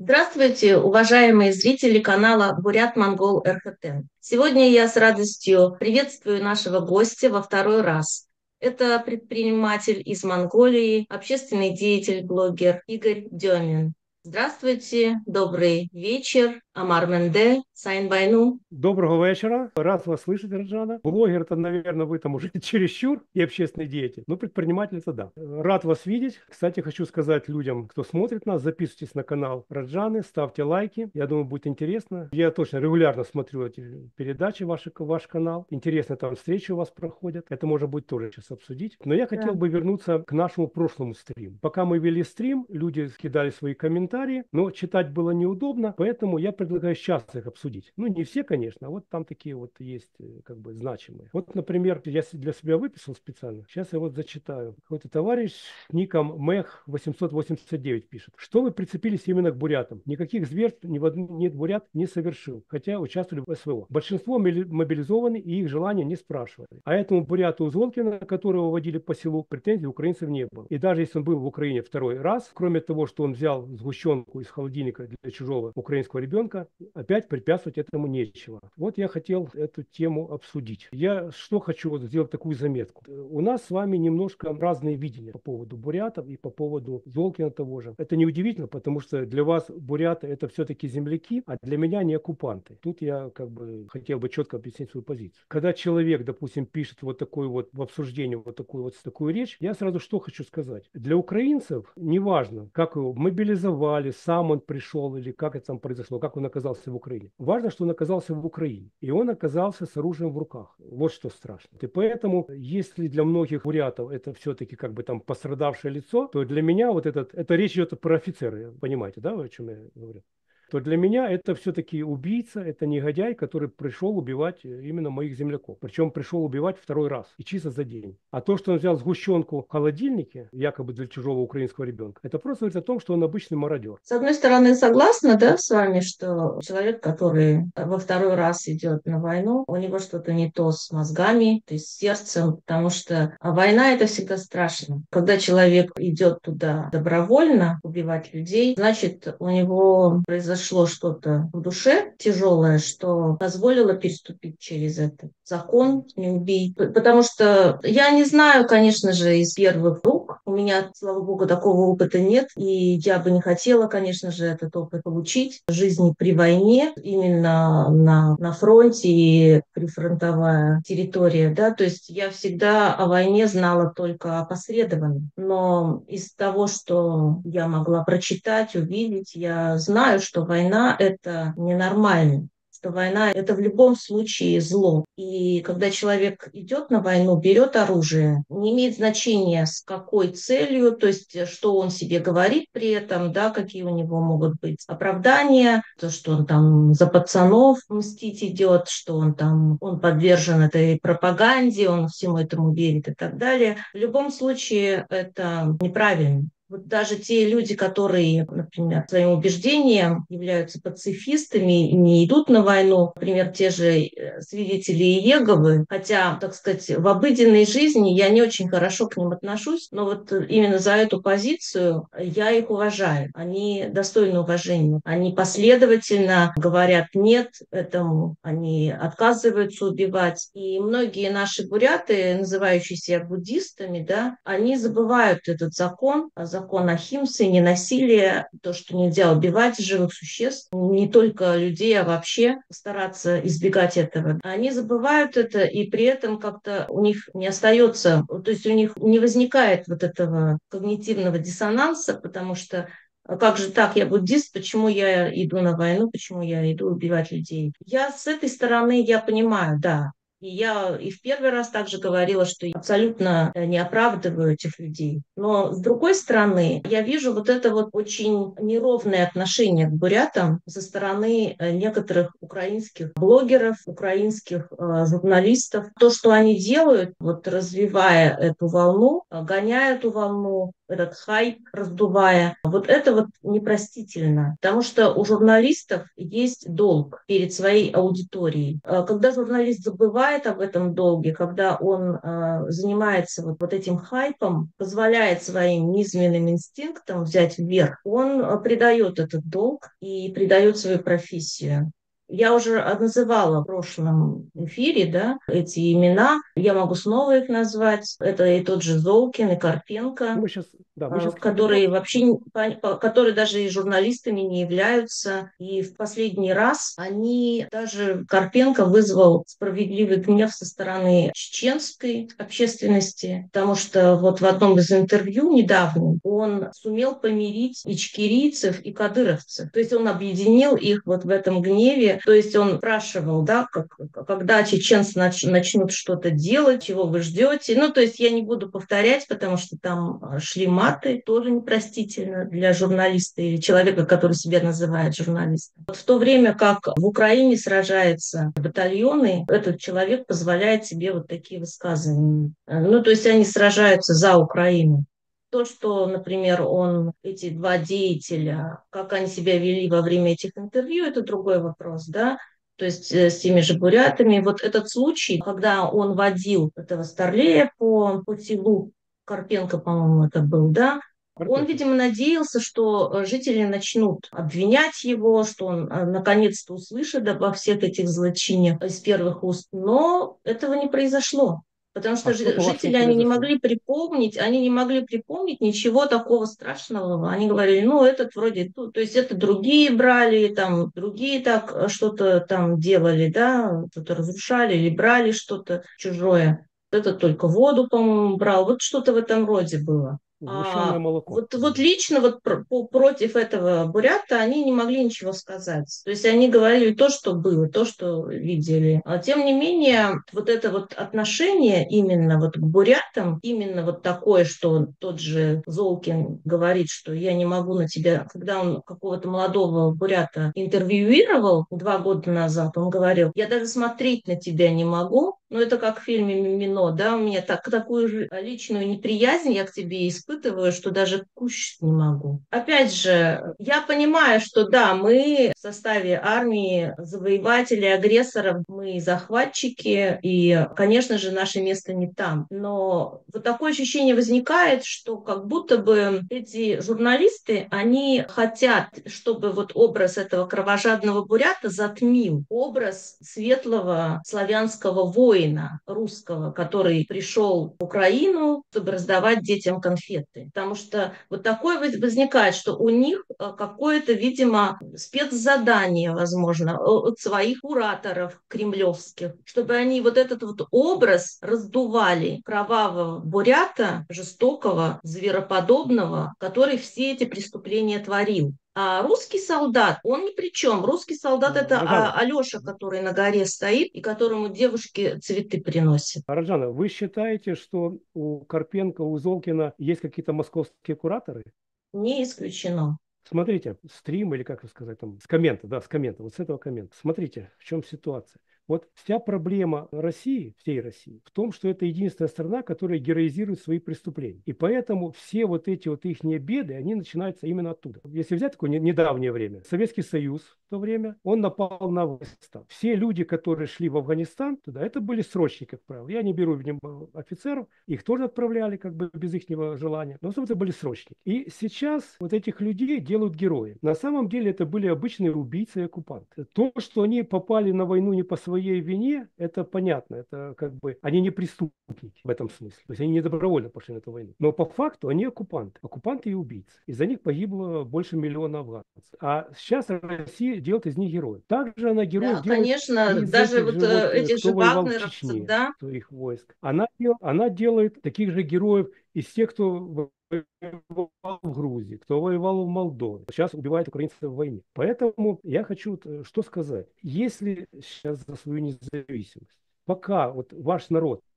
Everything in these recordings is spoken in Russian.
Здравствуйте, уважаемые зрители канала Бурят-Монгол РХТ. Сегодня я с радостью приветствую нашего гостя во второй раз. Это предприниматель из Монголии, общественный деятель, блогер Игорь Демин. Здравствуйте, добрый вечер, Амар Менде, Сайн Байну. Доброго вечера. Рад вас слышать, Раджана. Блогер, это, наверное, вы там уже чересчур и общественный деятель. Но предприниматель это да. Рад вас видеть. Кстати, хочу сказать людям, кто смотрит нас, записывайтесь на канал Раджаны, ставьте лайки. Я думаю, будет интересно. Я точно регулярно смотрю эти передачи, ваш канал. Интересно, там встречи у вас проходят. Это можно будет тоже сейчас обсудить. Но я хотел бы вернуться к нашему прошлому стриму. Пока мы вели стрим, люди скидали свои комментарии, но читать было неудобно, поэтому я предлагаю сейчас их обсудить. Ну, не все, конечно, а вот там такие вот есть как бы значимые. Вот, например, я для себя выписал специально. Сейчас я вот зачитаю. Какой-то товарищ ником Мех 889 пишет. Что вы прицепились именно к бурятам? Никаких зверств ни бурят не совершил, хотя участвовали в СВО. Большинство мобилизованы и их желания не спрашивали. А этому буряту Узолкина, которого водили по селу, претензий у украинцев не было. И даже если он был в Украине второй раз, кроме того, что он взял сгущенку из холодильника для чужого украинского ребенка, опять препятствовать этому нечего. Вот я хотел эту тему обсудить. Я что хочу вот сделать такую заметку. У нас с вами немножко разные видения по поводу бурятов и по поводу Золкина того же. Это неудивительно, потому что для вас буряты это все-таки земляки, а для меня не оккупанты. Тут я как бы хотел бы четко объяснить свою позицию. Когда человек, допустим, пишет вот такой вот в обсуждении вот такую речь, я сразу что хочу сказать. Для украинцев неважно, как его мобилизовали, сам он пришел или как это там произошло, как он оказался в Украине. Важно, что он оказался в Украине. И он оказался с оружием в руках. Вот что страшно. И поэтому, если для многих бурятов это все-таки как бы там пострадавшее лицо, то для меня вот это речь идет про офицера. Понимаете, да, о чем я говорю? То для меня это все-таки убийца, это негодяй, который пришел убивать именно моих земляков. Причем пришел убивать второй раз и чисто за день. А то, что он взял сгущенку в холодильнике, якобы для чужого украинского ребенка, это просто говорит о том, что он обычный мародер. С одной стороны, согласна, да, с вами, что человек, который во второй раз идет на войну, у него что-то не то с мозгами, то есть с сердцем, потому что война — это всегда страшно. Когда человек идет туда добровольно убивать людей, значит, у него произошло что-то в душе тяжелое, что позволило переступить через это. Закон не убий. Потому что я не знаю, конечно же, из первых рук. У меня, слава богу, такого опыта нет. И я бы не хотела, конечно же, этот опыт получить. Жизни при войне, именно на фронте и прифронтовая территория. Да? То есть я всегда о войне знала только опосредованно. Но из того, что я могла прочитать, увидеть, я знаю, что война — это ненормально, что война — это в любом случае зло. И когда человек идет на войну, берет оружие, не имеет значения, с какой целью, то есть что он себе говорит при этом, да, какие у него могут быть оправдания, то, что он там за пацанов мстить идет, что он подвержен этой пропаганде, он всему этому верит и так далее. В любом случае это неправильно. Вот даже те люди, которые, например, своим убеждением являются пацифистами и не идут на войну, например, те же свидетели Иеговы, хотя, так сказать, в обыденной жизни я не очень хорошо к ним отношусь, но вот именно за эту позицию я их уважаю. Они достойны уважения. Они последовательно говорят «нет» этому, они отказываются убивать. И многие наши буряты, называющие себя буддистами, да, они забывают этот закон Ахимсы, ненасилия, то, что нельзя убивать живых существ, не только людей, а вообще стараться избегать этого. Они забывают это, и при этом как-то у них не остается, то есть у них не возникает вот этого когнитивного диссонанса, потому что как же так, я буддист, почему я иду на войну, почему я иду убивать людей? Я с этой стороны, я понимаю, да, и я и в первый раз также говорила, что я абсолютно не оправдываю этих людей. Но с другой стороны, я вижу вот это вот очень неровное отношение к бурятам со стороны некоторых украинских блогеров, украинских журналистов. То, что они делают, вот развивая эту волну, гоняя эту волну, этот хайп раздувая. Вот это вот непростительно, потому что у журналистов есть долг перед своей аудиторией. Когда журналист забывает об этом долге, когда он занимается вот этим хайпом, позволяет своим низменным инстинктам взять вверх, он предает этот долг и предает свою профессию. Я уже называла в прошлом эфире, да, эти имена. Я могу снова их назвать. Это и тот же Золкин, и Ну, Карпенко, мы сейчас к ним которые вернемся. вообще, которые даже и журналистами не являются. И в последний раз они, даже Карпенко вызвал справедливый гнев со стороны чеченской общественности, потому что вот в одном из интервью недавнем он сумел помирить ичкерийцев и кадыровцев. То есть он объединил их вот в этом гневе. То есть он спрашивал, да, когда чеченцы начнут что-то делать, чего вы ждете. Ну, то есть я не буду повторять, потому что там шли маты, тоже непростительно для журналиста или человека, который себя называет журналистом. Вот в то время как в Украине сражаются батальоны, этот человек позволяет себе вот такие высказывания. Ну, то есть они сражаются за Украину. То, что, например, эти два деятеля, как они себя вели во время этих интервью, это другой вопрос, да, то есть с теми же бурятами. Вот этот случай, когда он водил этого Старлея по селу, Карпенко, по-моему, это был, да, он, Карпенко. видимо, надеялся, что жители начнут обвинять его, что он наконец-то услышит обо всех этих злочинах из первых уст, но этого не произошло. Потому А что что, по-вашему, жители, произошло? они не могли припомнить ничего такого страшного. Они говорили, ну, этот вроде, то есть это другие брали, там, другие так что-то там делали, да, что-то разрушали или брали что-то чужое. Этот только воду, по-моему, брал. Вот что-то в этом роде было. Сгущенное молоко. Вот лично вот против этого бурята они не могли ничего сказать. То есть они говорили то, что было, то, что видели. А тем не менее, вот это вот отношение именно вот к бурятам, именно вот такое, что тот же Золкин говорит, что я не могу на тебя, когда он какого-то молодого бурята интервьюировал 2 года назад, он говорил, я даже смотреть на тебя не могу. Ну, это как в фильме «Мимино», да, у меня такую же личную неприязнь я к тебе испытываю, что даже кушать не могу. Опять же, я понимаю, что да, мы в составе армии завоевателей, агрессоров, мы захватчики, и, конечно же, наше место не там. Но вот такое ощущение возникает, что как будто бы эти журналисты, они хотят, чтобы вот образ этого кровожадного бурята затмил образ светлого славянского воина русского, который пришел в Украину, чтобы раздавать детям конфеты. Потому что вот такое возникает, что у них какое-то, видимо, спецзадание, возможно, от своих кураторов кремлевских, чтобы они вот этот вот образ раздували кровавого бурята, жестокого, звероподобного, который все эти преступления творил. А русский солдат, он ни при чем. Русский солдат это Раджана, Алеша, который на горе стоит и которому девушки цветы приносят. Раджана, вы считаете, что у Карпенко, у Золкина есть какие-то московские кураторы? Не исключено. Смотрите, стрим или как сказать там, с коммента, да, с коммента, вот с этого коммента. Смотрите, в чем ситуация. Вот вся проблема России, всей России, в том, что это единственная страна, которая героизирует свои преступления. И поэтому все вот эти вот их беды, они начинаются именно оттуда. Если взять такое недавнее время, Советский Союз в то время, он напал на Афганистан. Все люди, которые шли в Афганистан туда, это были срочники, как правило. Я не беру офицеров, их тоже отправляли как бы без их желания, но это были срочники. И сейчас вот этих людей делают герои. На самом деле это были обычные убийцы и оккупанты. То, что они попали на войну не по своей вине, это понятно. Это как бы они не преступники в этом смысле. То есть они не добровольно пошли на эту войну. Но по факту они оккупанты. Оккупанты и убийцы. Из-за них погибло больше миллиона афганцев. А сейчас Россия делает из них героев. Также она героев Да, делает и конечно, из даже этих вот же вот, этих же кто воевал в вагнеровцев, Чечне, да, своих войск. Она делает таких же героев из тех, кто воевал в Грузии, кто воевал в Молдове, сейчас убивает украинцев в войне. Поэтому я хочу что сказать. Если сейчас за свою независимость, пока вот ваш народ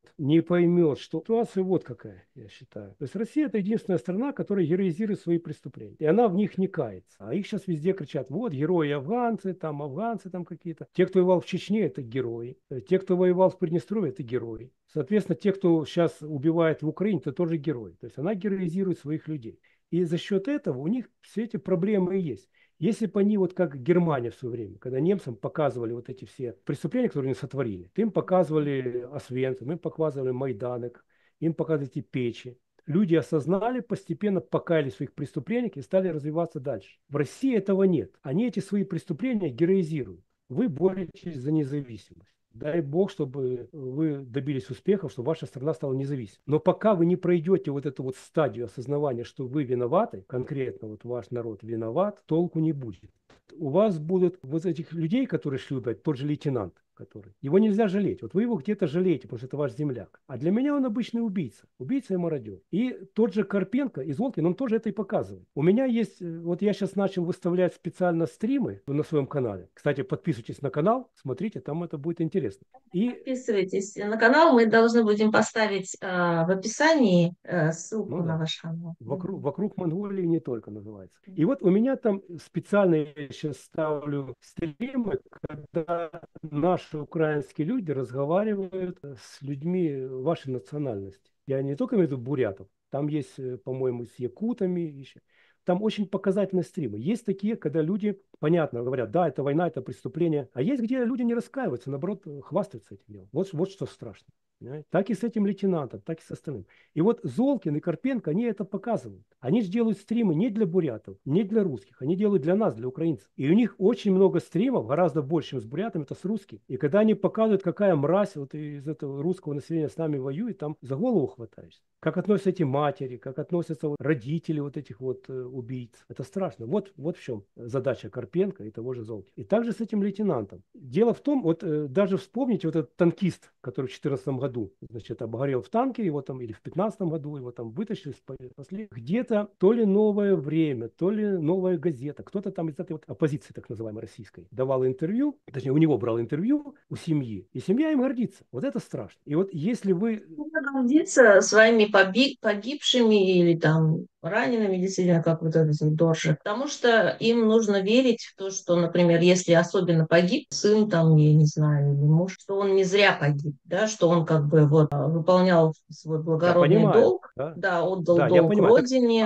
не поймет, что ситуация вот какая, я считаю. То есть Россия — это единственная страна, которая героизирует свои преступления. И она в них не кается. А их сейчас везде кричат: вот герои афганцы там какие-то. Те, кто воевал в Чечне, это герои. Те, кто воевал в Приднестровье, это герои. Соответственно, те, кто сейчас убивает в Украине, это тоже герои. То есть она героизирует своих людей. И за счет этого у них все эти проблемы и есть. Если бы они, вот как Германия в свое время, когда немцам показывали вот эти все преступления, которые они сотворили, им показывали Освенцим, им показывали Майданек, им показывали эти печи. Люди осознали, постепенно покаялись в своих преступлениях и стали развиваться дальше. В России этого нет. Они эти свои преступления героизируют. Вы боретесь за независимость. Дай Бог, чтобы вы добились успехов, чтобы ваша страна стала независимой. Но пока вы не пройдете вот эту вот стадию осознавания, что вы виноваты, конкретно вот ваш народ виноват, толку не будет. У вас будут вот этих людей, которые шли убивать, тот же лейтенант, который. Его нельзя жалеть. Вот вы его где-то жалеете, потому что это ваш земляк. А для меня он обычный убийца. Убийца и мародер. И тот же Карпенко из Волкин, он тоже это и показывает. У меня есть, вот я сейчас начал выставлять специально стримы на своем канале. Кстати, подписывайтесь на канал, смотрите, там это будет интересно. И Подписывайтесь на канал. Мы должны будем поставить в описании ссылку ну на да. ваш канал. Вокруг Монголии не только называется. И вот у меня там специально я сейчас ставлю стримы, когда наши украинские люди разговаривают с людьми вашей национальности. Я не только имею в виду бурятов, там есть, по-моему, с якутами еще. Там очень показательные стримы. Есть такие, когда люди, понятно, говорят: да, это война, это преступление. А есть, где люди не раскаиваются, наоборот, хвастаются этим делом. Вот что страшно. Понимаете? Так и с этим лейтенантом, так и с остальным. И вот Золкин и Карпенко, они это показывают. Они же делают стримы не для бурятов, не для русских. Они делают для нас, для украинцев. И у них очень много стримов, гораздо больше, чем с бурятами, это с русскими. И когда они показывают, какая мразь вот из этого русского населения с нами воюет, там за голову хватаешься. Как относятся эти матери, как относятся вот родители вот этих вот убийц. Это страшно. Вот в чем задача Карпенко и того же Золкина. И также с этим лейтенантом. Дело в том, вот даже вспомните вот этот танкист, который в 2014 году, значит, обгорел в танке, его там, или в 2015 году, его там вытащили, спасли. Где-то то ли «Новое время», то ли «Новая газета», кто-то там из этой вот оппозиции, так называемой, российской, давал интервью, точнее, у него брал интервью, у семьи, и семья им гордится. Вот это страшно. И вот если вы... Нужно гордиться своими погибшими или там ранеными, действительно, как вот этот Доржик. Потому что им нужно верить в то, что, например, если особенно погиб сын, там, я не знаю, или муж, что он не зря погиб, да, что он как бы вот выполнял свой Я благородный понимаю, долг, да, да, отдал да, я долг понимаю. Так, родине.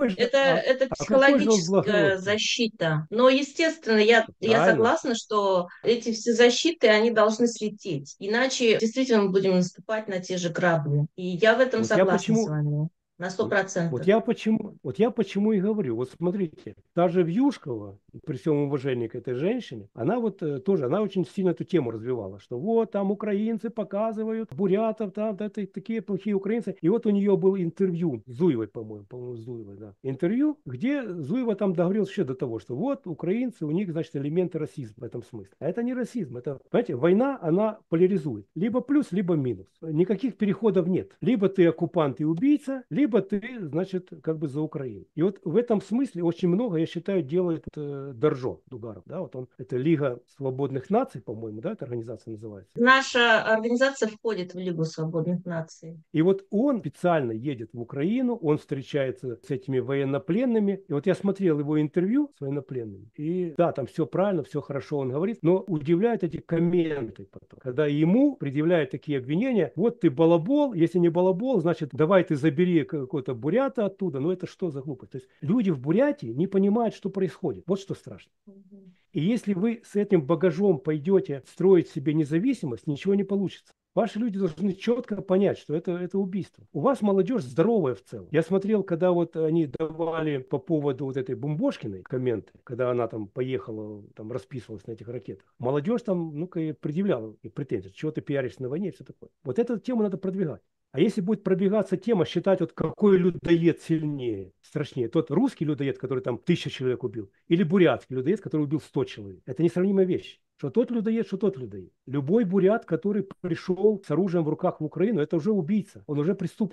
Это какой же он психологическая благородный? защита. Но, естественно, я Правильно. согласна, что эти все защиты, они должны слететь. Иначе действительно мы будем наступать на те же грабли. И я в этом Вот я согласна с почему, вами на сто процентов. вот я почему и говорю. Вот смотрите, та же Вьюшкова, при всем уважении к этой женщине, она вот тоже, она очень сильно эту тему развивала, что вот там украинцы показывают, бурятов, там, да, такие плохие украинцы. И вот у нее был интервью с Зуевой, по-моему, с Зуевой, да. Интервью, где Зуева там договорилась еще до того, что вот украинцы, у них, значит, элементы расизма в этом смысле. А это не расизм, это, понимаете, война, она поляризует. Либо плюс, либо минус. Никаких переходов нет. Либо ты оккупант и убийца, либо ты, значит, как бы за Украину. И вот в этом смысле очень много, я считаю, делает Доржо Дугаров. Да, вот он, это Лига свободных наций, по-моему, да, эта организация называется. Наша организация входит в Лигу свободных наций. И вот он специально едет в Украину, он встречается с этими военнопленными. И вот я смотрел его интервью с военнопленными. И да, там все правильно, все хорошо он говорит, но удивляют эти комменты потом, когда ему предъявляют такие обвинения: вот ты балабол, если не балабол, значит, давай ты забери какого-то бурята оттуда. Ну это что за глупость? То есть люди в Бурятии не понимают, что происходит. Вот что страшно. И если вы с этим багажом пойдете строить себе независимость, ничего не получится. Ваши люди должны четко понять, что это убийство. У вас молодежь здоровая в целом. Я смотрел, когда вот они давали по поводу вот этой Бомбошкиной комменты, когда она там поехала, там расписывалась на этих ракетах. Молодежь там, ну-ка, и предъявляла и претензии, чего ты пиаришься на войне и все такое. Вот эту тему надо продвигать. А если будет продвигаться тема, считать, вот какой людоед сильнее, страшнее, тот русский людоед, который там 1000 человек убил, или бурятский людоед, который убил 100 человек. Это несравнимая вещь. Что тот людоед, что тот людоед. Любой бурят, который пришел с оружием в руках в Украину, это уже убийца, он уже преступник.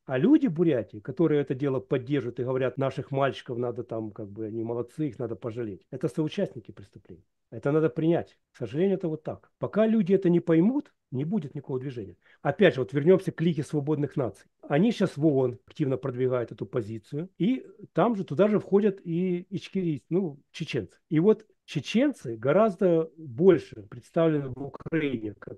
А люди Бурятии, которые это дело поддерживают и говорят, наших мальчиков надо там, как бы, они молодцы, их надо пожалеть. Это соучастники преступлений. Это надо принять. К сожалению, это вот так. Пока люди это не поймут, не будет никакого движения. Опять же, вот вернемся к Лиге свободных наций. Они сейчас в ООН активно продвигают эту позицию. И там же, туда же входят и ичкерийцы, ну, чеченцы. И вот чеченцы гораздо больше представлены в Украине, как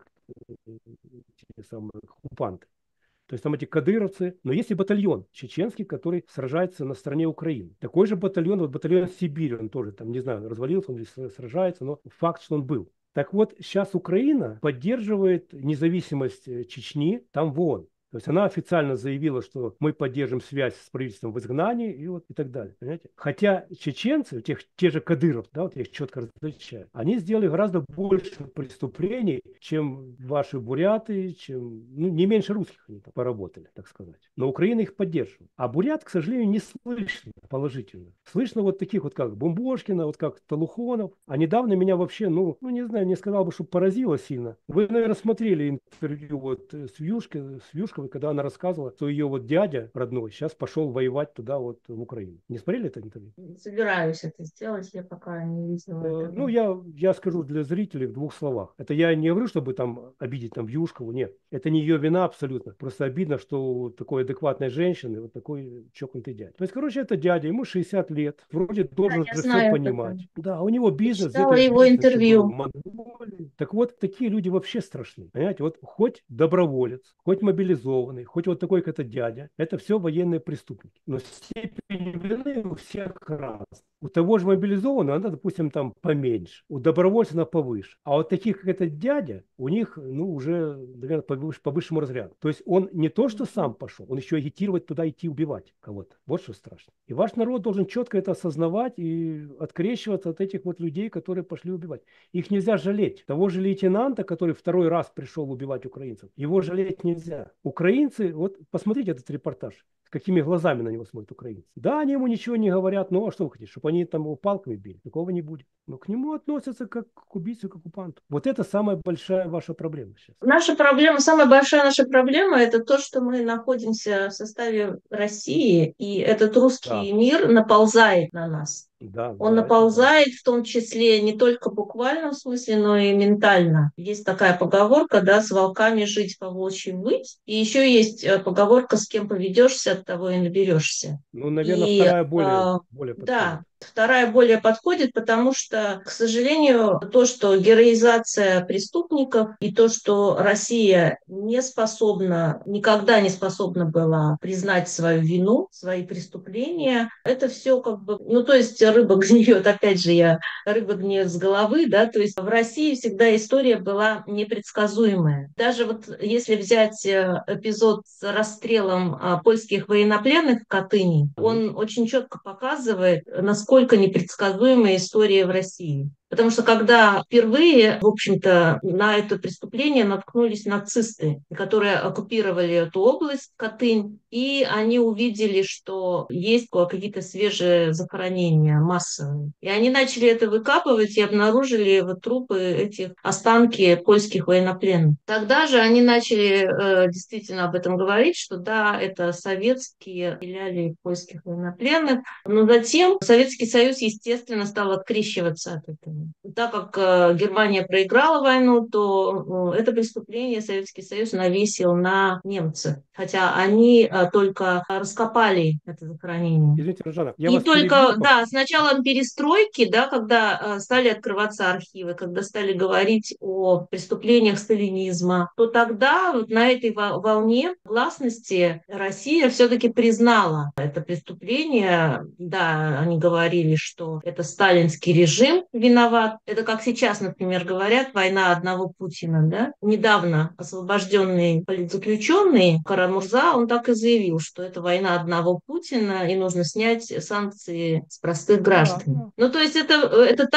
те самые оккупанты. То есть там эти кадыровцы, но есть и батальон чеченский, который сражается на стороне Украины. Такой же батальон, вот батальон Сибирь, он тоже там, не знаю, развалился он или сражается, но факт, что он был. Так вот, сейчас Украина поддерживает независимость Чечни там в ООН. То есть она официально заявила, что мы поддержим связь с правительством в изгнании и вот и так далее. Понимаете? Хотя чеченцы, те же кадыров, да, вот я их четко различаю, они сделали гораздо больше преступлений, чем ваши буряты, чем, ну, не меньше русских они там поработали, так сказать. Но Украина их поддерживает. А бурят, к сожалению, не слышно положительно. Слышно вот таких вот как Бумбошкина, вот как Толухонов. А недавно меня вообще, ну не знаю, не сказал бы, что поразило сильно. Вы, наверное, смотрели интервью вот с Вьюшковой, когда она рассказывала, что ее вот дядя родной сейчас пошел воевать туда вот в Украину. Не смотрели это интервью? Собираюсь это сделать, я пока не видела Ну, этого. я скажу для зрителей в двух словах. Это я не говорю, чтобы там обидеть там Вьюшкову, нет. Это не ее вина абсолютно. Просто обидно, что у такой адекватной женщины вот такой чокнутый дядя. То есть, короче, это дядя, ему 60 лет, вроде Да, должен я уже все знаю об этом. понимать. Да, у него Я бизнес, читала где-то его бизнес еще был в интервью. Монголии. Так вот, такие люди вообще страшны. Понимаете, вот хоть доброволец, хоть мобилизованный, хоть вот такой, как это дядя, это все военные преступники. Но степень вины у всех разная. У того же мобилизованного, она, допустим, там поменьше. У добровольца она повыше. А вот таких, как этот дядя, у них, ну, уже, наверное, по высшему разряду. То есть он не то, что сам пошел, он еще агитировать туда идти убивать кого-то. Вот что страшно. И ваш народ должен четко это осознавать и открещиваться от этих вот людей, которые пошли убивать. Их нельзя жалеть. Того же лейтенанта, который второй раз пришел убивать украинцев, его жалеть нельзя. Украинцы, вот посмотрите этот репортаж. С какими глазами на него смотрят украинцы. Да, они ему ничего не говорят, ну а что вы хотите, чтобы они там его палками били? Такого не будет. Но к нему относятся как к убийце, как к оккупанту. Вот это самая большая ваша проблема сейчас. Наша проблема, самая большая наша проблема, это то, что мы находимся в составе России, и этот Да, русский мир наползает на нас. да, Он да, это да. наползает в том числе не только в буквальном смысле, но и ментально. Есть такая поговорка, да, с волками жить, по волчьим выть. И еще есть поговорка, с кем поведешься, от того и наберешься. Ну, наверное, И вторая более подходит. да, вторая более подходит, потому что, к сожалению, то, что героизация преступников и то, что Россия не способна, никогда не способна была признать свою вину, свои преступления, это все как бы, ну, то есть рыба гниет, опять же, рыба гниет с головы, да, то есть в России всегда история была непредсказуемая. Даже вот если взять эпизод с расстрелом польских военнопленных в Катыни, Мгм. он очень четко показывает, насколько непредсказуемая история в России. Потому что когда впервые, в общем-то, на это преступление наткнулись нацисты, которые оккупировали эту область, Катынь, и они увидели, что есть какие-то свежие захоронения массовые. И они начали это выкапывать и обнаружили вот трупы этих, останки польских военнопленных. Тогда же они начали действительно об этом говорить, что да, это советские стреляли польских военнопленных, но затем Советский Союз, естественно, стал открещиваться от этого. Так как Германия проиграла войну, то это преступление Советский Союз навесил на немцев. Хотя они только раскопали это захоронение. Извините, Рожана, я И вас перебью. только, да, с началом перестройки, да, когда стали открываться архивы, когда стали говорить о преступлениях сталинизма, то тогда вот на этой волне гласности Россия все-таки признала это преступление. Да, они говорили, что это сталинский режим виноват. Это как сейчас, например, говорят, война одного Путина, да. Недавно освобожденный политзаключенный Карамурза, он так и заявил, что это война одного Путина, и нужно снять санкции с простых Да, граждан. да. Ну, то есть это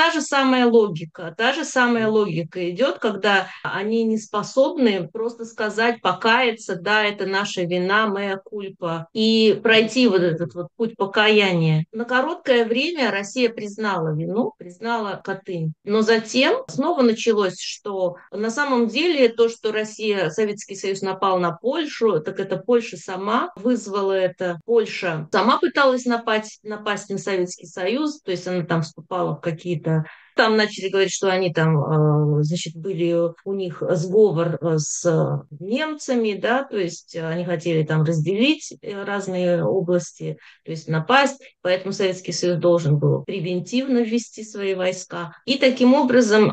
та же самая Мгм. логика идет, когда они не способны просто сказать, покаяться, да, это наша вина, моя кульпа, и Ну, пройти вот совершенно этот верно. вот путь покаяния. На короткое время Россия признала вину, признала Катынь. Но затем снова началось, что на самом деле то, что Россия, Советский Союз напал на Польшу, так это Польша сама вызвала это. Польша сама пыталась напасть на Советский Союз, то есть она там вступала в какие-то... Там начали говорить, что они там, значит, были у них сговор с немцами, да, то есть они хотели там разделить разные области, то есть напасть, поэтому Советский Союз должен был превентивно ввести свои войска. И таким образом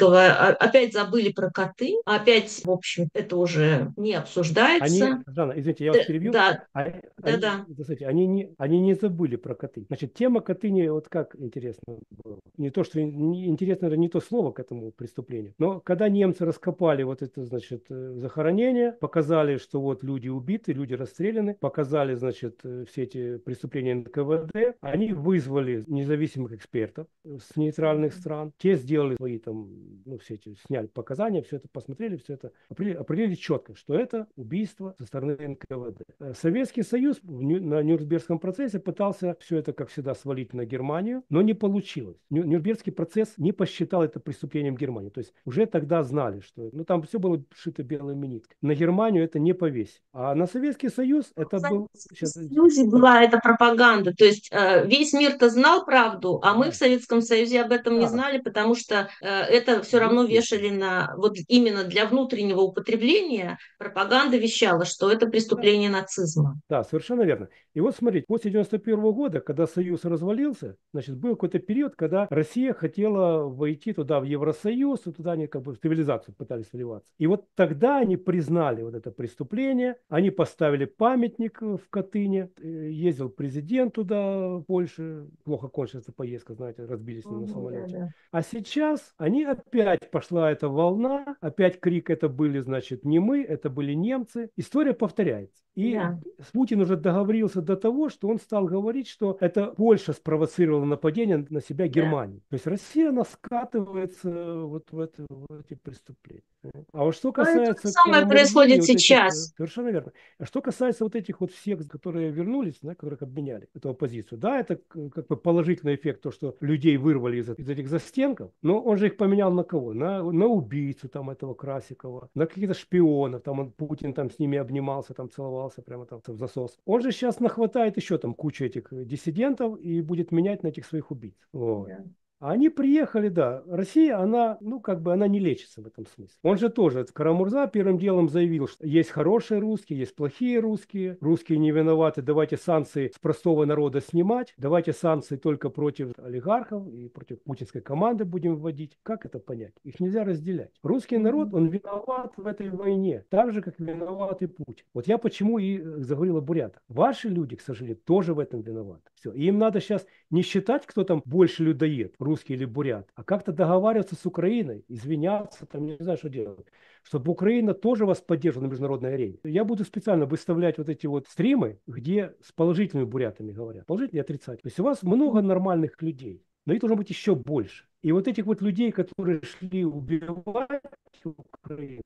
опять забыли про Катынь, опять, в общем, это уже не Они, обсуждается. Жанна, извините, я вас Да, перебью. да, да, Они, да. кстати, они не забыли про Катынь. Значит, тема Катыни, вот как интересно было. Не то, что интересно, это не то слово к этому преступлению. Но когда немцы раскопали вот это, значит, захоронение, показали, что вот люди убиты, люди расстреляны, показали, значит, все эти преступления НКВД, они вызвали независимых экспертов с нейтральных стран. Те сделали свои там, ну, все эти, сняли показания, все это посмотрели, все это определили четко, что это убийство со стороны НКВД. Советский Союз на Нюрнбергском процессе пытался все это, как всегда, свалить на Германию, но не получилось. Нюрнбергский процесс не посчитал это преступлением Германии. То есть уже тогда знали, что ну, там все было шито белыми нитками. На Германию это не повесили. А на Советский Союз это был... В Сейчас, Союзе да, была эта пропаганда, то есть весь мир-то знал правду, а мы в да, Советском Союзе об этом не да, знали, потому что это все равно естественно. вешали на, вот именно для внутреннего употребления, пропаганда вещала, что это Да. преступление нацизма. Да, совершенно верно. И вот смотрите, после 91 года, когда Союз развалился, значит, был какой-то период, когда Россия хотела войти туда, в Евросоюз, и туда они как бы в цивилизацию пытались вливаться. И вот тогда они признали вот это преступление, они поставили памятник в Катыни, ездил президент туда, в Польше, плохо кончилась эта поездка, знаете, разбились с ним на Мгм, да, самолете. да. А сейчас они опять пошла эта волна, опять крик, это были, значит, не мы, это были немцы. История повторяется. И Да. Путин уже договорился до того, что он стал говорить, что это Польша спровоцировала нападение на себя Да. Германии. То есть Россия, она скатывается вот в эти преступления. А вот что Ну и то же касается самое Карамурзы и происходит вот этих, сейчас. совершенно верно. А что касается вот этих вот всех, которые вернулись, да, которых обменяли, эту оппозицию, да, это как бы положительный эффект, то, что людей вырвали из этих застенков, но он же их поменял на кого? На убийцу там этого Красикова, на каких-то шпионов, там он, Путин там с ними обнимался, там целовался прямо там в засос. Он же сейчас нахватает еще там кучу этих диссидентов и будет менять на этих своих убийц. Вот. Да. А они приехали, да. Россия, она, ну, как бы, она не лечится в этом смысле. Он же тоже, этот Карамурза, первым делом заявил, что есть хорошие русские, есть плохие русские. Русские не виноваты, давайте санкции с простого народа снимать. Давайте санкции только против олигархов и против путинской команды будем вводить. Как это понять? Их нельзя разделять. Русский народ, Мгм. он виноват в этой войне, так же, как виноват и Путин. Вот я почему и заговорил о бурятах. Ваши люди, к сожалению, тоже в этом виноваты. Все. И им надо сейчас не считать, кто там больше людоед, русский или бурят, а как-то договариваться с Украиной, извиняться, там не знаю, что делать, чтобы Украина тоже вас поддерживала на международной арене. Я буду специально выставлять вот эти вот стримы, где с положительными бурятами говорят, положительные и отрицательные. То есть у вас много нормальных людей, но их должно быть еще больше. И вот этих вот людей, которые шли убивать Украину,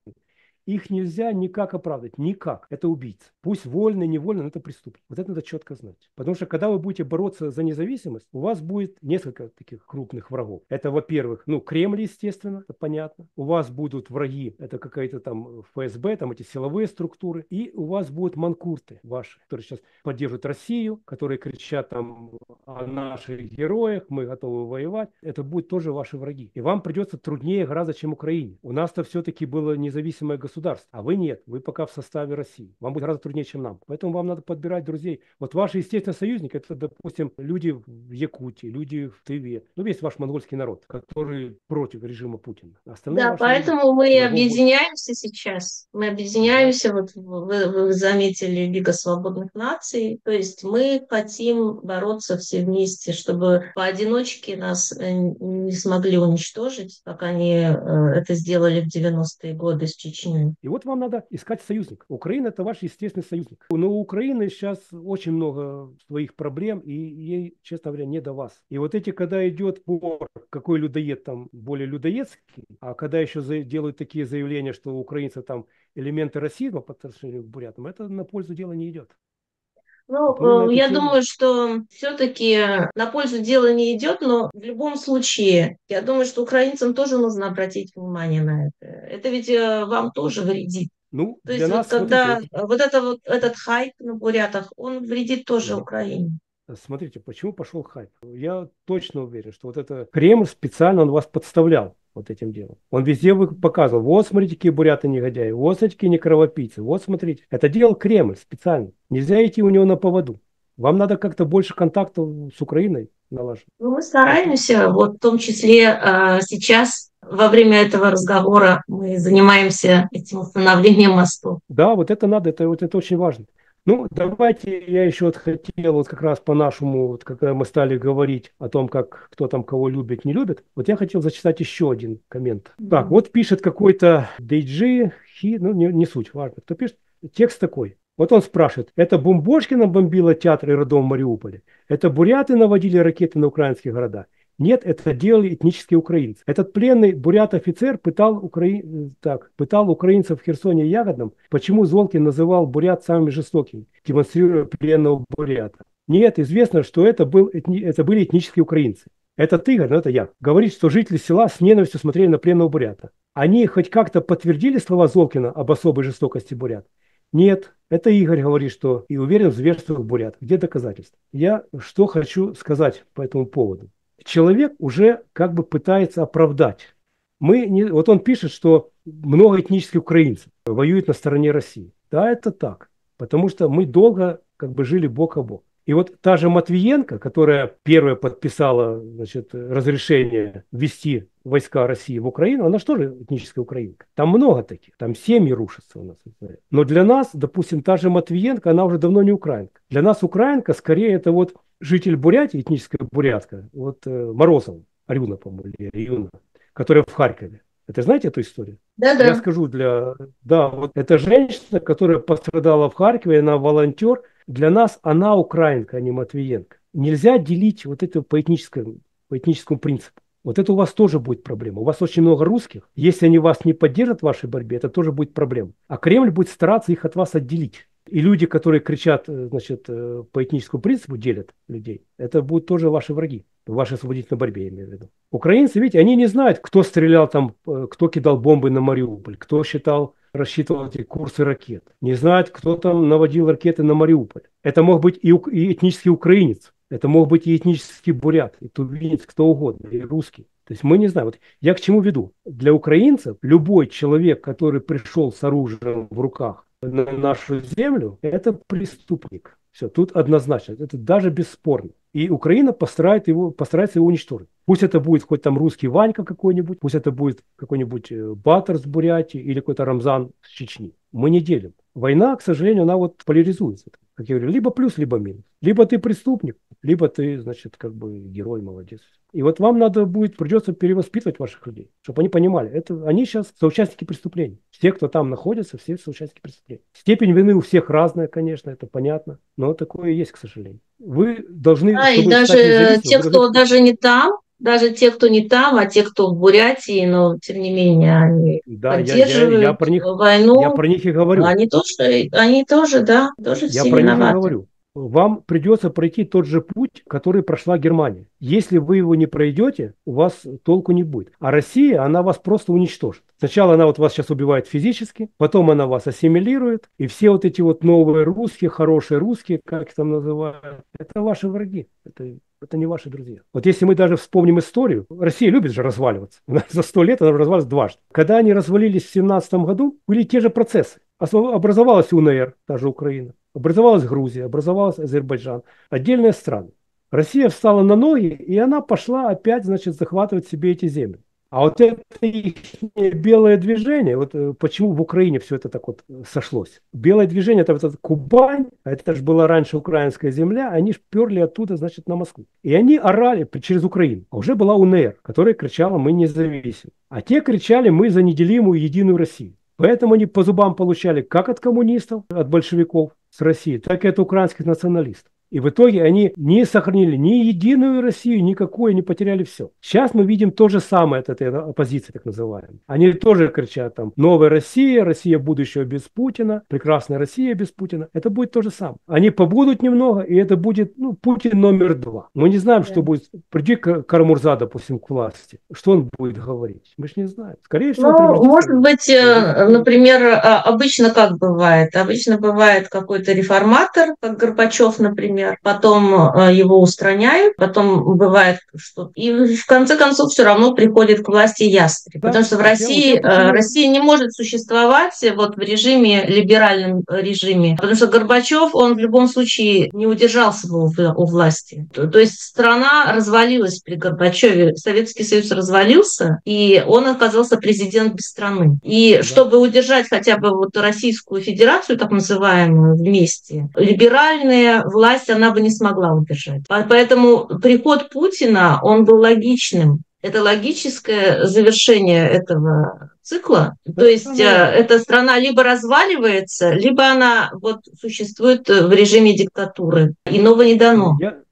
их нельзя никак оправдать. Никак. Это убийца. Пусть вольно, невольно, но это преступник. Вот это надо четко знать. Потому что когда вы будете бороться за независимость, у вас будет несколько таких крупных врагов. Это, во-первых, ну, Кремль, естественно, это понятно. У вас будут враги, это какая-то там ФСБ, там эти силовые структуры. И у вас будут манкурты ваши, которые сейчас поддерживают Россию, которые кричат там о наших героях, мы готовы воевать. Это будут тоже ваши враги. И вам придется труднее гораздо, чем Украине. У нас-то все-таки было независимое государство, а вы нет, вы пока в составе России. Вам будет гораздо труднее, чем нам. Поэтому вам надо подбирать друзей. Вот ваши, естественно, союзники, это, допустим, люди в Якутии, люди в Тыве, ну, весь ваш монгольский народ, который против режима Путина. Остальные Да, ваши враги. поэтому мы и Врагов больше. объединяемся сейчас. Мы Да. объединяемся, вот вы заметили, Лига свободных наций. То есть мы хотим бороться все вместе, чтобы поодиночке нас не смогли уничтожить, как они это сделали в 90-е годы с Чечней. И вот вам надо искать союзник. Украина – это ваш естественный союзник. Но у Украины сейчас очень много своих проблем, и ей, честно говоря, не до вас. И вот эти, когда идет пор, какой людоед там более людоедский, а когда еще делают такие заявления, что у украинцев там элементы расизма по отношению к бурятам, это на пользу дела не идет. Вот мы на Ну, эту я тему. думаю, что все-таки на пользу дела не идет, но в любом случае, я думаю, что украинцам тоже нужно обратить внимание на это. Это ведь вам тоже вредит. Ну, То для есть вот нас, смотрите, когда вот вот этот хайп на бурятах, он вредит тоже да. Украине. Смотрите, почему пошел хайп. Я точно уверен, что вот это Кремль специально он вас подставлял вот этим делом. Он везде показывал, вот смотрите, какие буряты негодяи, вот смотрите, какие не кровопийцы, вот смотрите. Это делал Кремль специально. Нельзя идти у него на поводу. Вам надо как-то больше контактов с Украиной налаживать. Ну, мы Это, стараемся, вот в том числе сейчас, во время этого разговора, мы занимаемся этим установлением мостов. да, вот это надо, это, вот это очень важно. Ну, давайте я еще вот хотел, вот как раз по-нашему, вот когда мы стали говорить о том, как кто там кого любит, не любит, вот я хотел зачитать еще один коммент. Так, Мгм. вот пишет какой-то Дейджи, ну не суть, важно, кто пишет. Текст такой. Вот он спрашивает, это Бомбошкина бомбила театр и роддом в Мариуполе? Это буряты наводили ракеты на украинские города? Нет, это делали этнические украинцы. Этот пленный бурят-офицер пытал украинцев в Херсоне и Ягодном. Почему Золкин называл бурят самыми жестокими, демонстрируя пленного бурята? Нет, известно, что это были этнические украинцы. Это ты, Игорь, но это я. Говорит, что жители села с ненавистью смотрели на пленного бурята. Они хоть как-то подтвердили слова Золкина об особой жестокости бурят? Нет, это Игорь говорит, что и уверен в зверствах бурят. Где доказательства? Я что хочу сказать по этому поводу. Человек уже как бы пытается оправдать. Вот он пишет, что много этнических украинцев воюют на стороне России. Да, это так. Потому что мы долго как бы жили бок о бок. И вот та же Матвиенко, которая первая подписала, значит, разрешение ввести войска России в Украину, она же тоже этническая украинка. Там много таких, там семьи рушатся у нас. Но для нас, допустим, та же Матвиенко, она уже давно не украинка. Для нас украинка скорее это вот житель Бурятии, этническая бурятка, вот Морозова, Арюна, по-моему, или Риюна, которая в Харькове. Это знаете эту историю? Я Да-да. скажу Да, вот эта женщина, которая пострадала в Харькове, она волонтер. Для нас она украинка, а не Матвиенко. Нельзя делить вот это по этническому принципу. Вот это у вас тоже будет проблема. У вас очень много русских. Если они вас не поддержат в вашей борьбе, это тоже будет проблема. А Кремль будет стараться их от вас отделить. И люди, которые кричат, значит, по этническому принципу, делят людей, это будут тоже ваши враги в вашей освободительной борьбе, я имею в виду. Украинцы, видите, они не знают, кто стрелял там, кто кидал бомбы на Мариуполь, кто рассчитывал эти курсы ракет. Не знают, кто там наводил ракеты на Мариуполь. Это мог быть и этнический украинец, это мог быть и этнический бурят, и тувинец, кто угодно, и русский. То есть мы не знаем. Вот я к чему веду. Для украинцев любой человек, который пришел с оружием в руках на нашу землю, это преступник. Все, тут однозначно, это даже бесспорно. И Украина постарается его уничтожить. Пусть это будет хоть там русский Ванька какой-нибудь, пусть это будет какой-нибудь Батыр с Бурятии или какой-то Рамзан с Чечни. Мы не делим. Война, к сожалению, она вот поляризуется. Как я говорю, либо плюс, либо минус. Либо ты преступник, либо ты, значит, как бы герой, молодец. И вот вам придется перевоспитывать ваших людей, чтобы они понимали, они сейчас соучастники преступлений. Все, кто там находится, все соучастники преступлений. Степень вины у всех разная, конечно, это понятно, но такое и есть, к сожалению. Вы должны, Да, и чтобы стать даже независимым, те, кто даже не там, даже те, кто не там, а те, кто в Бурятии, но тем не менее они да, я поддерживают про них, я войну, про них и говорю. они тоже, да, тоже Я все про них и виноваты. говорю. Вам придется пройти тот же путь, который прошла Германия. Если вы его не пройдете, у вас толку не будет. А Россия, она вас просто уничтожит. Сначала она вот вас сейчас убивает физически, потом она вас ассимилирует, и все вот эти вот новые русские, хорошие русские, как их там называют, это ваши враги. Это не ваши друзья. Вот если мы даже вспомним историю, Россия любит же разваливаться. За 100 лет она развалилась дважды. Когда они развалились в 17 году, были те же процессы. Образовалась УНР, та же Украина. Образовалась Грузия, образовалась Азербайджан. Отдельные страны. Россия встала на ноги, и она пошла опять, значит, захватывать себе эти земли. А вот это их белое движение, вот почему в Украине все это так вот сошлось. Белое движение, это вот этот Кубань, а это же была раньше украинская земля, они ж перли оттуда, значит, на Москву. И они орали через Украину. А уже была УНР, которая кричала «Мы независимы». А те кричали «Мы за неделимую единую Россию». Поэтому они по зубам получали как от коммунистов, от большевиков с России, так и от украинских националистов. И в итоге они не сохранили ни единую Россию, никакую, не потеряли все. Сейчас мы видим то же самое от этой оппозиции, так называемой. Они тоже кричат там: новая Россия, Россия будущего без Путина, прекрасная Россия без Путина. Это будет то же самое. Они побудут немного, и это будет, ну, Путин номер 2. Мы не знаем, что будет. Приди Карамурза, допустим, к власти. Что он будет говорить? Мы же не знаем. Скорее всего, Ну, может быть, превратится например, обычно как бывает? Обычно бывает какой-то реформатор, как Горбачев, например, потом его устраняют, потом бывает что... И в конце концов все равно приходит к власти ястреб. да, Потому что в России, Россия не может существовать вот в режиме, либеральном режиме. Потому что Горбачев, он в любом случае не удержался бы у власти. То есть страна развалилась при Горбачеве, Советский Союз развалился, и он оказался президент без страны. И да, чтобы удержать хотя бы вот Российскую Федерацию, так называемую, вместе, либеральная власть она бы не смогла удержать. Поэтому приход Путина, он был логичным. Это логическое завершение этого цикла. То есть эта страна либо разваливается, либо она вот существует в режиме диктатуры. Иного не дано.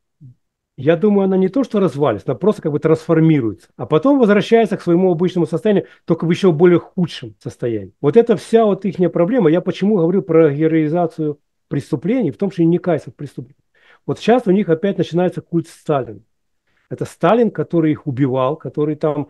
Я думаю, она не то, что развалится, она просто как бы трансформируется, а потом возвращается к своему обычному состоянию, только в еще более худшем состоянии. Вот это вся вот их проблема. Я почему говорю про героизацию преступлений, в том, что они не каются в преступлениях. Вот сейчас у них опять начинается культ Сталина. Это Сталин, который их убивал, который там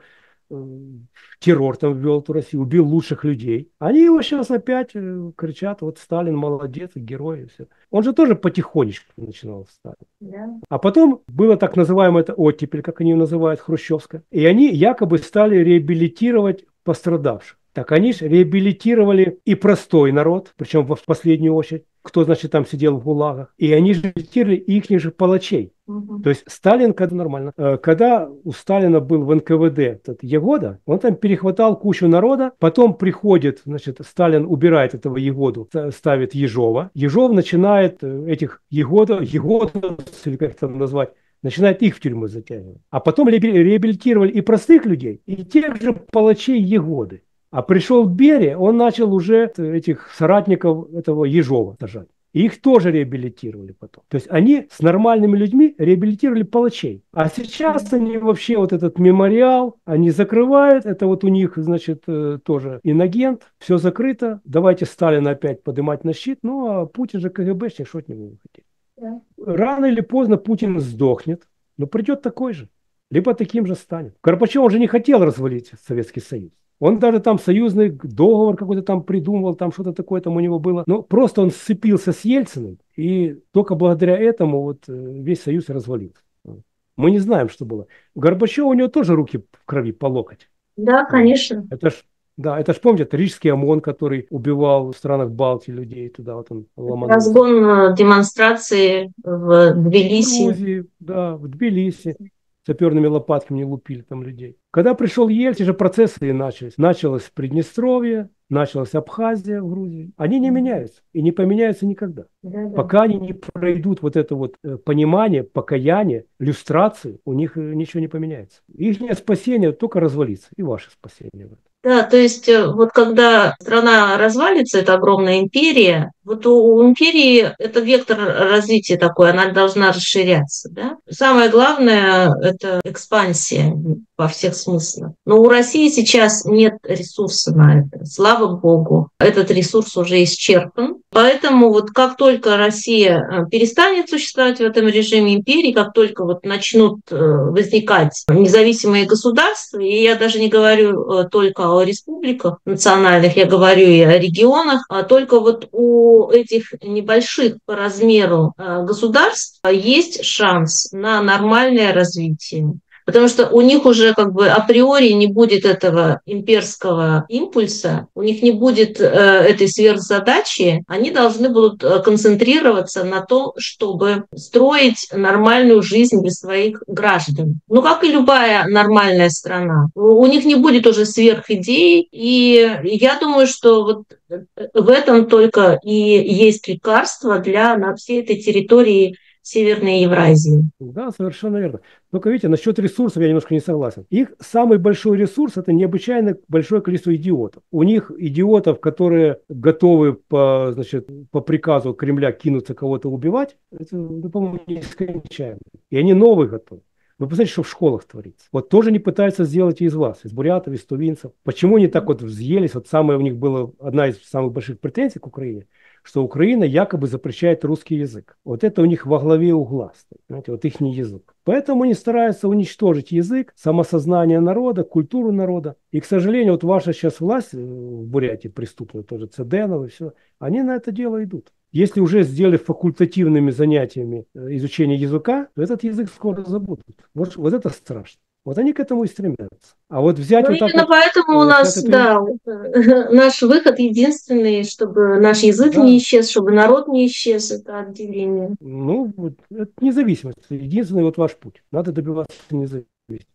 террор там ввел в Россию, убил лучших людей. Они его сейчас опять кричат: вот Сталин молодец, герой и все. Он же тоже потихонечку начинал Сталин. Да. А потом было так называемое это оттепель, как они ее называют, хрущевская. И они якобы стали реабилитировать пострадавших. Так они же реабилитировали и простой народ, причем в последнюю очередь, кто, значит, там сидел в ГУЛАГах. И они же реабилитировали их же палачей. То есть Сталин, когда нормально, когда у Сталина был в НКВД этот Егода, он там перехватал кучу народа, потом приходит, значит, Сталин убирает этого Егоду, ставит Ежова. Ежов начинает этих Егодов, или как это назвать, начинает их в тюрьму затягивать. А потом реабилитировали и простых людей, и тех же палачей Егоды. А пришел Берия, он начал уже этих соратников этого Ежова сажать. И их тоже реабилитировали потом. То есть они с нормальными людьми реабилитировали палачей. А сейчас они вообще вот этот мемориал, они закрывают. Это вот у них, значит, тоже инагент. Все закрыто. Давайте Сталина опять поднимать на щит. Ну, а Путин же КГБшник, что от него хотеть. Да. Рано или поздно Путин сдохнет. Но придет такой же. Либо таким же станет. Горбачев уже не хотел развалить Советский Союз. Он даже там союзный договор какой-то там придумывал, там что-то такое там у него было. Но просто он сцепился с Ельциным, и только благодаря этому вот весь союз развалился. Мы не знаем, что было. У Горбачева у него тоже руки в крови по локоть. Да, конечно. Это ж помните, Рижский ОМОН, который убивал в странах Балтии людей, туда вот он ломанулся. Разгон демонстрации в Тбилиси. В Грузии, да, в Тбилиси. Саперными лопатками не лупили там людей. Когда пришел Ельцин, же процессы и начались. Началось Приднестровье, началась Абхазия в Грузии. Они не меняются и не поменяются никогда. Да. Пока они не пройдут вот это вот понимание, покаяние, люстрацию, у них ничего не поменяется. Их спасение только развалится, и ваше спасение. Да, то есть вот когда страна развалится, это огромная империя, вот у империи это вектор развития такой, она должна расширяться. Да? Самое главное – это экспансия во всех смыслах. Но у России сейчас нет ресурса на это. Слава богу, этот ресурс уже исчерпан. Поэтому вот как только Россия перестанет существовать в этом режиме империи, как только вот начнут возникать независимые государства, и я даже не говорю только о республиках национальных, я говорю и о регионах, а только вот у этих небольших по размеру государств есть шанс на нормальное развитие. Потому что у них уже как бы априори не будет этого имперского импульса, у них не будет этой сверхзадачи, они должны будут концентрироваться на том, чтобы строить нормальную жизнь для своих граждан. Ну, как и любая нормальная страна. У них не будет уже сверхидей, и я думаю, что вот в этом только и есть лекарство для на всей этой территории Северной Евразии. Да, совершенно верно. Только видите, насчет ресурсов я немножко не согласен. Их самый большой ресурс – это необычайно большое количество идиотов. У них идиотов, которые готовы по, значит, по приказу Кремля кинуться кого-то убивать, это, ну, по-моему, нескончаемо. И они новые готовы. Вы посмотрите, что в школах творится. Вот тоже не пытаются сделать из вас, из бурятов, из тувинцев. Почему они так вот взъелись? Вот самое у них было, одна из самых больших претензий к Украине, что Украина якобы запрещает русский язык. Вот это у них во главе угла стоит, знаете, вот их язык. Поэтому они стараются уничтожить язык, самосознание народа, культуру народа. И, к сожалению, вот ваша сейчас власть в Бурятии преступная, тоже Цыденов и все, они на это дело идут. Если уже сделали факультативными занятиями изучение языка, то этот язык скоро забудут. Вот это страшно. Вот они к этому и стремятся. А вот взять Ну, вот так именно вот... поэтому у нас, да, наш выход единственный, чтобы наш язык не Да. исчез, чтобы народ не исчез, это отделение. Ну, вот, это независимость. Единственный вот ваш путь. Надо добиваться независимости.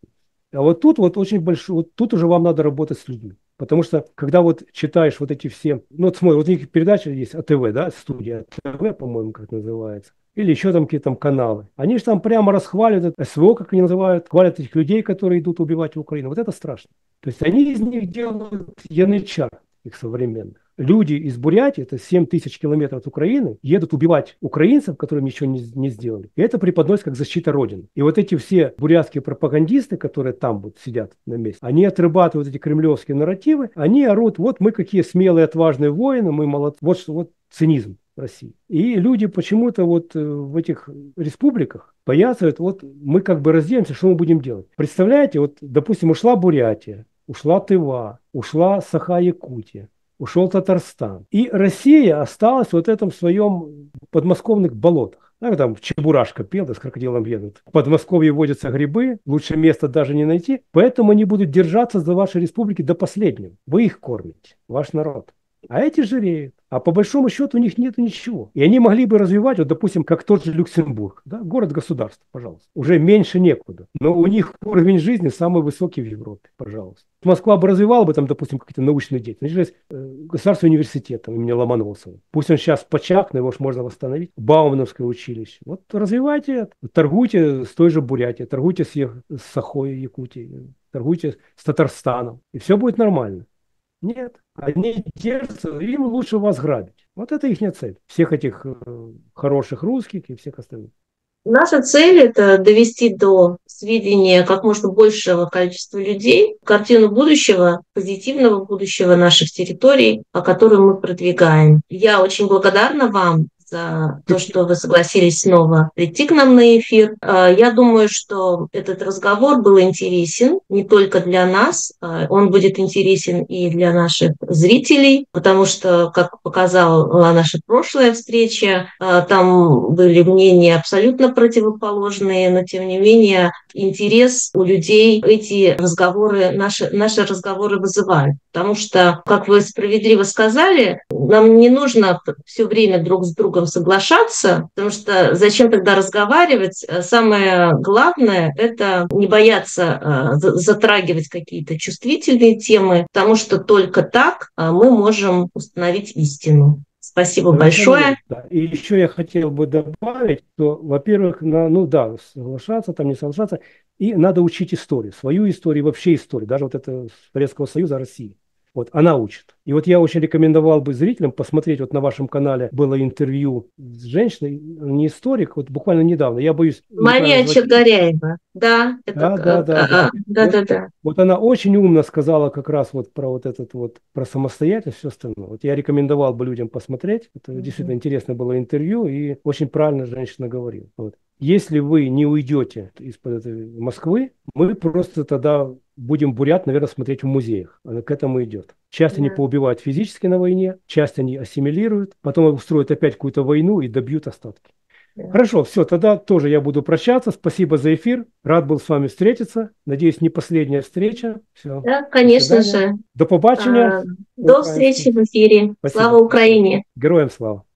А вот тут вот очень большой, вот тут уже вам надо работать с людьми. Потому что, когда вот читаешь вот эти все, ну, вот смотри, вот у них передача есть АТВ, да, студия АТВ, по-моему, как называется. Или еще там какие-то там каналы. Они же там прямо расхваливают СВО, как они называют, хвалят этих людей, которые идут убивать Украину. Вот это страшно. То есть они из них делают янычар, их современных. Люди из Бурятии, это 7 тысяч километров от Украины, едут убивать украинцев, которым ничего не сделали. И это преподносится как защита Родины. И вот эти все бурятские пропагандисты, которые там вот сидят на месте, они отрабатывают эти кремлевские нарративы, они орут, вот мы какие смелые, отважные воины, мы молодцы. Вот цинизм России. И люди почему-то вот в этих республиках боятся, вот мы как бы разделимся, что мы будем делать. Представляете, вот, допустим, ушла Бурятия, ушла Тыва, ушла Саха-Якутия, ушел Татарстан. И Россия осталась вот в этом своем подмосковных болотах. Там Чебурашка пел, да, с крокодилом едут. В Подмосковье водятся грибы, лучше места даже не найти. Поэтому они будут держаться за ваши республики до последнего. Вы их кормите, ваш народ. А эти жиреют. А по большому счету у них нет ничего. И они могли бы развивать, вот, допустим, как тот же Люксембург, да, город-государство, пожалуйста. Уже меньше некуда. Но у них уровень жизни самый высокий в Европе, пожалуйста. Москва бы развивала бы там, допустим, какие-то научные деятельности. Есть государственный университет там, имени Ломоносова. Пусть он сейчас почах, но его же можно восстановить. Баумановское училище. Вот развивайте это. Торгуйте с той же Бурятией, торгуйте с Сахой, Якутией, торгуйте с Татарстаном. И все будет нормально. Нет, они держатся, им лучше вас грабить. Вот это их цель. Всех этих хороших русских и всех остальных. Наша цель – это довести до сведения как можно большего количества людей картину будущего, позитивного будущего наших территорий, о котором мы продвигаем. Я очень благодарна вам за то, что вы согласились снова прийти к нам на эфир. Я думаю, что этот разговор был интересен не только для нас, он будет интересен и для наших зрителей, потому что, как показала наша прошлая встреча, там были мнения абсолютно противоположные, но тем не менее интерес у людей эти разговоры, наши разговоры вызывают. Потому что, как вы справедливо сказали, нам не нужно все время друг с другом соглашаться, потому что зачем тогда разговаривать? Самое главное – это не бояться затрагивать какие-то чувствительные темы, потому что только так мы можем установить истину. Спасибо большое. Да. И еще я хотел бы добавить, что, во-первых, ну да, соглашаться, там не соглашаться, и надо учить историю, свою историю, вообще историю, даже вот это Советского Союза, России. Вот, она учит. И вот я очень рекомендовал бы зрителям посмотреть, вот на вашем канале было интервью с женщиной, не историк, вот буквально недавно, я боюсь... Мария Чагаряева. Да, это... Да. Вот она очень умно сказала как раз вот про вот этот вот, про самостоятельность, все остальное. Вот я рекомендовал бы людям посмотреть. Это действительно интересное было интервью, и очень правильно женщина говорила. Вот. Если вы не уйдете из-под этой Москвы, мы просто тогда будем бурят, наверное, смотреть в музеях. Она к этому идет. Часть они поубивают физически на войне, часть они ассимилируют, потом устроят опять какую-то войну и добьют остатки. Хорошо, все, тогда тоже я буду прощаться. Спасибо за эфир. Рад был с вами встретиться. Надеюсь, не последняя встреча. Все. Да, конечно же. До побачення. До встречи в эфире. Спасибо. Слава Украине. Героям слава.